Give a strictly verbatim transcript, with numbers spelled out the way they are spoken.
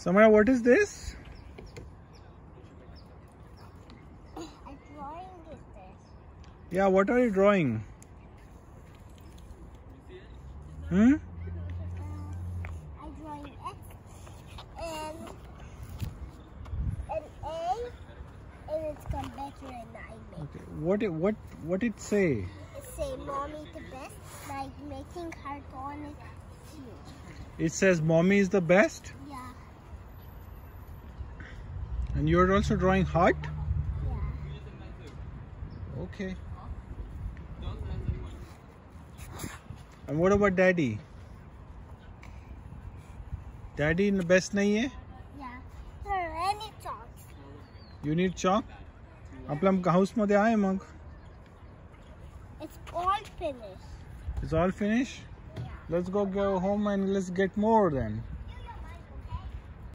Samara, what is this? A drawing is this. Yeah, what are you drawing? Hmm? Uh, I'm drawing X and an A, and it's come back here and I make. Okay. What it, what what it say? It say mommy the best, like making cartoon is huge. It says mommy is the best, Yeah, and you're also drawing heart. yeah. Okay. And what about daddy? Daddy the best nahi hai? Yeah. Sir, any chalks? You need chalk? आपल्या house मध्ये आहे मग. It's all finished. It's all finished. Yeah. Let's go go home and let's get more then.